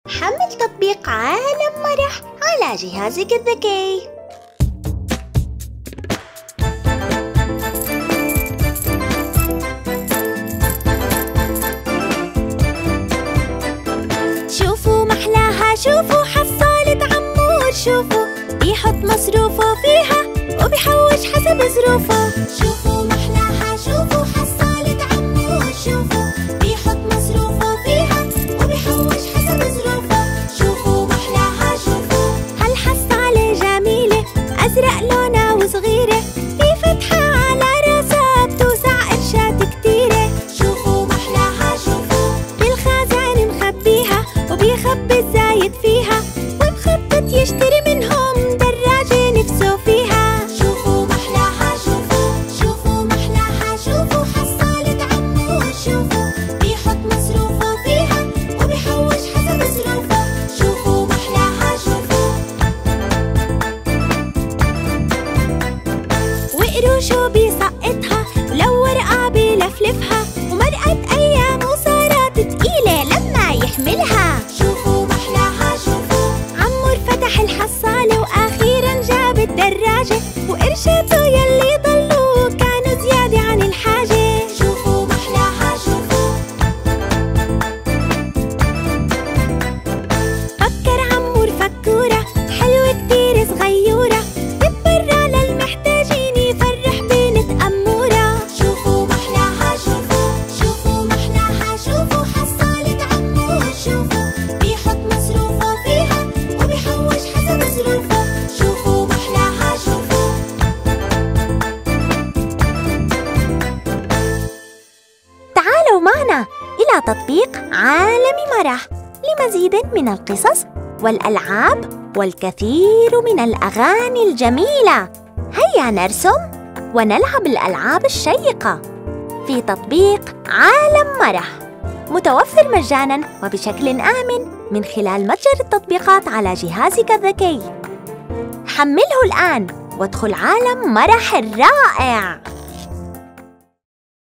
حمل تطبيق عالم مرح على جهازك الذكي. شوفوا محلاها، شوفوا حصالة عمور، شوفوا بيحط مصروفه فيها وبيحوش حسب ظروفه. شوفوا محلاها، شوفوا حصالة عمور، شوفوا بيحط مصروفه فيها وبيحوش حسب ظروفه. شوفوا محلاها، شوفوا هالحصالة جميلة، أزرق لونها وصغيرة، في فتحة على راسها بتوسع قرشات كتيرة. شوفوا محلاها، شوفوا بالخزانة مخبيها وبيخبي الزايد فيها، ومخطط يشتري منهم دراجة نفسه فيها. شوفوا محلاها، شوفوا شوفوا محلاها، شوفوا حصالة عمور، شوفوا بيحط مصروفه فيها وبيحوش حسب ظروفه. شوفوا محلاها، شوفوا وقروشه بيسقطها ولو ورقة بيلفلفها، ومرقت أيام وصارت تقيلة لما يحملها. شوفوا محلاها، شوفوا عمور فتح الحصالة وأخيراً جاب الدراجة، وقرشاته يلي ضلوا كانوا زيادة عن الحاجة. شوفوا محلاها، شوفوا فكر عمور فكورة حلوة كتير صغيورة، تتبرع للمحتاجين يفرح بنت أمورة. شوفوا محلاها، شوفوا شوفوا محلاها، شوفوا حصالة عمور، شوفوا بيحط مصروفه فيها وبيحوش حسب ظروفه. شوفوا محلاها، شوفوا تعالوا معنا إلى تطبيق عالم مرح لمزيد من القصص والألعاب والكثير من الأغاني الجميلة. هيا نرسم ونلعب الألعاب الشيقة في تطبيق عالم مرح، متوفر مجاناً وبشكل آمن من خلال متجر التطبيقات على جهازك الذكي. حمله الآن وادخل عالم مرح الرائع.